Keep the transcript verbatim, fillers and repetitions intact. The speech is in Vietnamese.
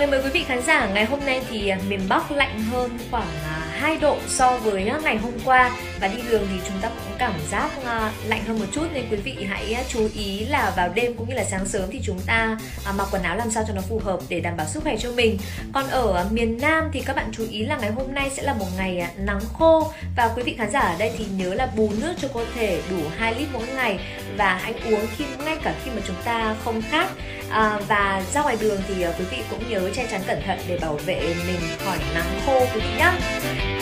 kính mời quý vị khán giả, ngày hôm nay thì miền Bắc lạnh hơn khoảng hai độ so với ngày hôm qua. Và đi đường thì chúng ta cũng cảm giác lạnh hơn một chút, nên quý vị hãy chú ý là vào đêm cũng như là sáng sớm thì chúng ta mặc quần áo làm sao cho nó phù hợp để đảm bảo sức khỏe cho mình. Còn ở miền Nam thì các bạn chú ý là ngày hôm nay sẽ là một ngày nắng khô. Và quý vị khán giả ở đây thì nhớ là bù nước cho cơ thể đủ hai lít mỗi ngày, và hãy uống khi ngay cả khi mà chúng ta không khát. À, và ra ngoài đường thì quý vị cũng nhớ che chắn cẩn thận để bảo vệ mình khỏi nắng khô quý vị nhé.